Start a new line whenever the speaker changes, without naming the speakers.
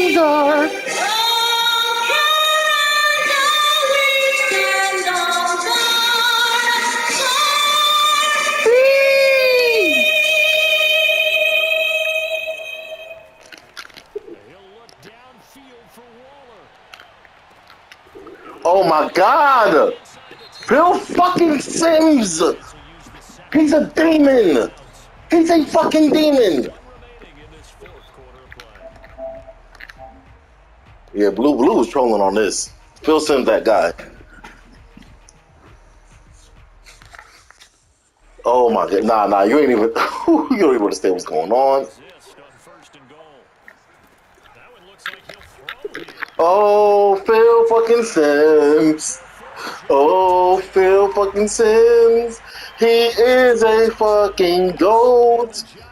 Sims are. Oh my God! Phil fucking Sims! He's a demon! He's a fucking demon! Yeah, Blue was trolling on this. Phil Sims, that guy. Oh my God! Nah, you ain't even. You don't even understand what's going on. Oh, Phil fucking Sims. Oh, Phil fucking Sims. He is a fucking goat.